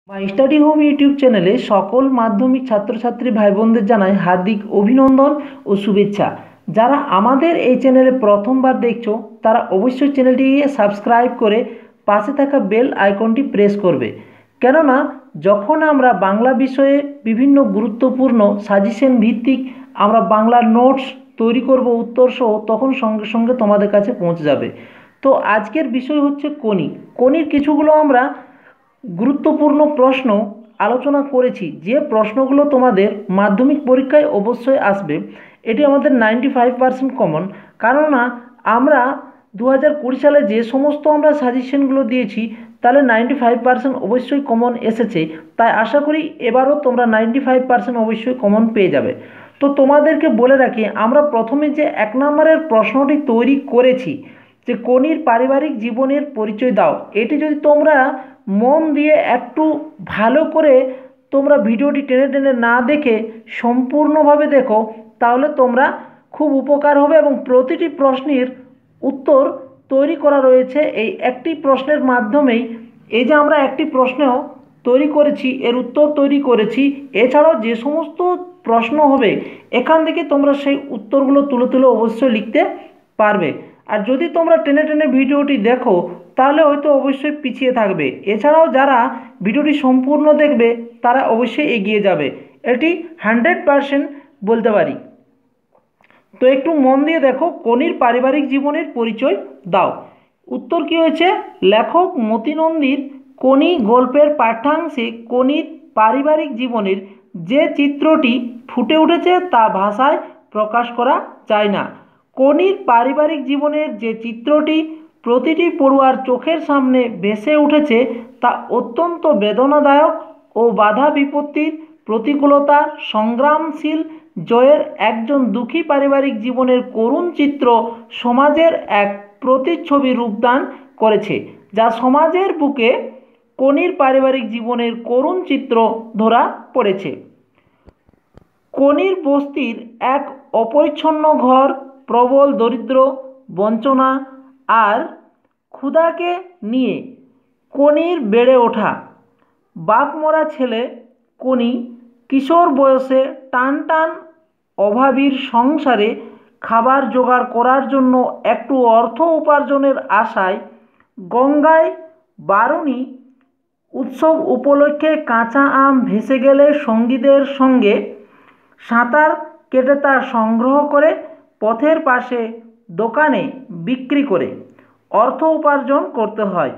My study home YouTube চ্যানেলে সকল মাধ্যমিক ছাত্রছাত্রী ভাই বোনদের জানাই হার্দিক অভিনন্দন ও শুভেচ্ছা। যারা আমাদের এই চ্যানেলে প্রথমবার দেখছো তারা অবশ্যই চ্যানেলটিকে সাবস্ক্রাইব করে পাশে থাকা বেল আইকনটি প্রেস করবে, কেননা যখন আমরা বাংলা বিষয়ে বিভিন্ন গুরুত্বপূর্ণ সাজেশন ভিত্তিক আমরা বাংলার নোটস তৈরি করব উত্তর সহ, তখন সঙ্গে সঙ্গে তোমাদের কাছে পৌঁছে যাবে। তো আজকের বিষয় হচ্ছে কোনির কিছুগুলো আমরা গুরুত্বপূর্ণ প্রশ্ন আলোচনা করেছি, যে প্রশ্নগুলো তোমাদের মাধ্যমিক পরীক্ষায় অবশ্যই আসবে। এটি আমাদের 95% কমন, কেননা আমরা 2020 সালে যে সমস্ত আমরা সাজেশনগুলো দিয়েছি তাহলে 95% অবশ্যই কমন এসেছে। তাই আশা করি এবারও তোমরা 95% অবশ্যই কমন পেয়ে যাবে। তো তোমাদেরকে বলে রাখি, আমরা প্রথমে যে 1 নম্বরের প্রশ্নটি তৈরি করেছি যে কোনির পারিবারিক জীবনের পরিচয় দাও, এটি যদি তোমরা মন দিয়ে একটু ভালো করে তোমরা ভিডিওটি টেনে টেনে না দেখে সম্পূর্ণভাবে দেখো, তাহলে তোমরা খুব উপকার হবে। এবং প্রতিটি প্রশ্নের উত্তর তৈরি করা রয়েছে এই একটি প্রশ্নের মাধ্যমেই। এই যে আমরা একটি প্রশ্ন তৈরি করেছি, এর উত্তর তৈরি করেছি, এছাড়াও যে সমস্ত প্রশ্ন হবে এখান থেকে তোমরা সেই উত্তরগুলো তুলে তুলে অবশ্যই লিখতে পারবে। আর যদি তোমরা টেনে টেনে ভিডিওটি দেখো তাহলে হয়তো অবশ্যই পিছিয়ে থাকবে। এছাড়াও যারা ভিডিওটি সম্পূর্ণ দেখবে তারা অবশ্যই এগিয়ে যাবে, এটি 100% বলতে পারি। তো একটু মন দিয়ে দেখো, কোনির পারিবারিক জীবনের পরিচয় দাও। উত্তর কি হয়েছে? লেখক মতি নন্দীর কোনি গল্পের পাঠ্যাংশে কোনির পারিবারিক জীবনের যে চিত্রটি ফুটে উঠেছে তা ভাষায় প্রকাশ করা যায় না। কোনির পারিবারিক জীবনের যে চিত্রটি প্রতিটি পড়ুয়ার চোখের সামনে ভেসে উঠেছে তা অত্যন্ত বেদনাদায়ক ও বাধা বিপত্তির প্রতিকূলতার সংগ্রামশীল জয়ের একজন দুঃখী পারিবারিক জীবনের করুণ চিত্র সমাজের এক প্রতিচ্ছবি রূপদান করেছে, যা সমাজের বুকে কোনির পারিবারিক জীবনের করুণ চিত্র ধরা পড়েছে। কোনির বস্তির এক অপরিচ্ছন্ন ঘর, প্রবল দরিদ্র, বঞ্চনা আর ক্ষুধাকে নিয়ে কোনির বেড়ে ওঠা। বাপ মরা ছেলে কোনি কিশোর বয়সে টান টান অভাবীর সংসারে খাবার জোগাড় করার জন্য একটু অর্থ উপার্জনের আশায় গঙ্গায় বারুণী উৎসব উপলক্ষে কাঁচা আম ভেসে গেলে সঙ্গীদের সঙ্গে সাঁতার কেটে তা সংগ্রহ করে পথের পাশে দোকানে বিক্রি করে অর্থ উপার্জন করতে হয়।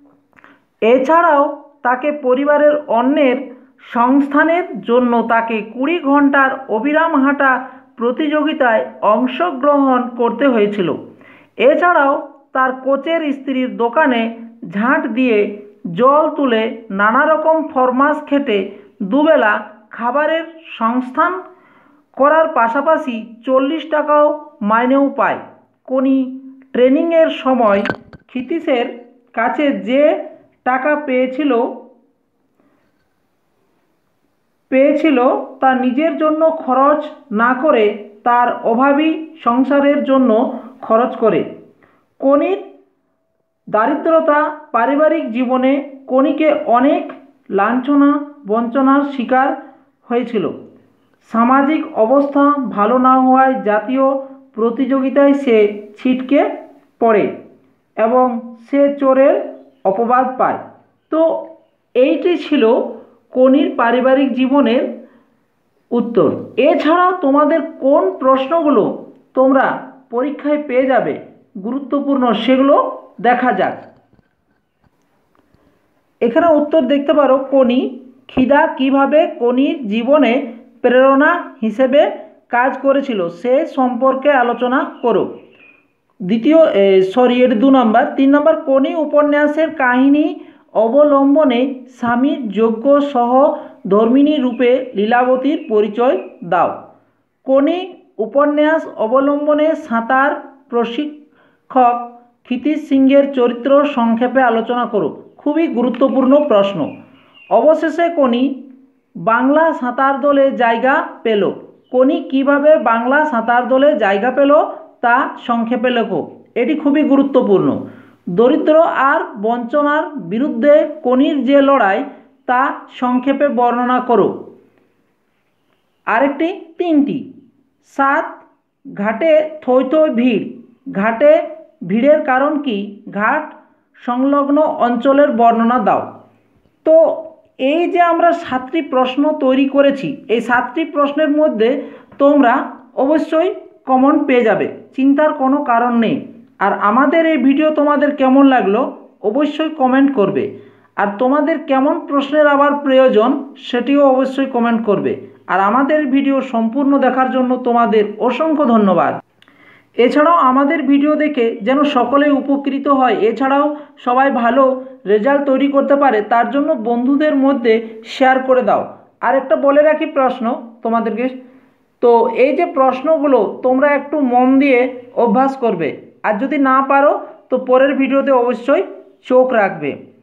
এছাড়াও তাকে পরিবারের অন্যের সংস্থানের জন্য তাকে 20 ঘন্টার অবিরাম হাঁটা প্রতিযোগিতায় অংশগ্রহণ করতে হয়েছিল। এছাড়াও তার কোচের স্ত্রীর দোকানে ঝাঁট দিয়ে জল তুলে নানা রকম ফরমাস খেটে দুবেলা খাবারের সংস্থান করার পাশাপাশি 40 টাকাও মাইনেও পায়। কোনি ট্রেনিংয়ের সময় ক্ষিতীশের কাছে যে টাকা পেয়েছিল তা নিজের জন্য খরচ না করে তার অভাবী সংসারের জন্য খরচ করে। কোনির দারিদ্রতা পারিবারিক জীবনে কোনিকে অনেক লাঞ্ছনা বঞ্চনার শিকার হয়েছিল। সামাজিক অবস্থা ভালো না হওয়ায় জাতীয় প্রতিযোগিতায় সে ছিটকে পড়ে এবং সে চোরের অপবাদ পায়। তো এইটি ছিল কোনির পারিবারিক জীবনের উত্তর। এছাড়াও তোমাদের কোন প্রশ্নগুলো তোমরা পরীক্ষায় পেয়ে যাবে গুরুত্বপূর্ণ, সেগুলো দেখা যাক। এখানে উত্তর দেখতে পারো, কোনি খিদা কিভাবে কোনির জীবনে প্রেরণা হিসেবে কাজ করেছিল সে সম্পর্কে আলোচনা করো। এর 2 নম্বর। 3 নম্বর, কোনি উপন্যাসের কাহিনী অবলম্বনে স্বামীর যোগ্য সহধর্মিণী রূপে লীলাবতীর পরিচয় দাও। কোনি উপন্যাস অবলম্বনে সাঁতার প্রশিক্ষক ক্ষিতীশ সিংহের চরিত্র সংক্ষেপে আলোচনা করো। খুবই গুরুত্বপূর্ণ প্রশ্ন। অবশেষে কোনি বাংলা সাঁতার দলে জায়গা পেল। কোনি কিভাবে বাংলা সাঁতার দলে জায়গা পেল তা সংক্ষেপে লেখো, এটি খুবই গুরুত্বপূর্ণ। দরিদ্র আর বঞ্চনার বিরুদ্ধে কোনির যে লড়াই তা সংক্ষেপে বর্ণনা করো। আরেকটি 3টি। 7 ঘাটে থই থই ভিড়, ঘাটে ভিড়ের কারণ কি, ঘাট সংলগ্ন অঞ্চলের বর্ণনা দাও। তো এই যে আমরা 7টি প্রশ্ন তৈরি করেছি, এই 7টি প্রশ্নের মধ্যে তোমরা অবশ্যই কমন পেয়ে যাবে, চিন্তার কোনো কারণ নেই। আর আমাদের এই ভিডিও তোমাদের কেমন লাগলো অবশ্যই কমেন্ট করবে, আর তোমাদের কেমন প্রশ্নের আবার প্রয়োজন সেটিও অবশ্যই কমেন্ট করবে। আর আমাদের ভিডিও সম্পূর্ণ দেখার জন্য তোমাদের অসংখ্য ধন্যবাদ। এছাড়াও আমাদের ভিডিও দেখে যেন সকলেই উপকৃত হয়, এছাড়াও সবাই ভালো রেজাল্ট তৈরি করতে পারে, তার জন্য বন্ধুদের মধ্যে শেয়ার করে দাও। আর একটা বলে রাখি প্রশ্ন তোমাদেরকে, তো এই যে প্রশ্নগুলো তোমরা একটু মন দিয়ে অভ্যাস করবে, আর যদি না পারো তো পরের ভিডিওতে অবশ্যই চোখ রাখবে।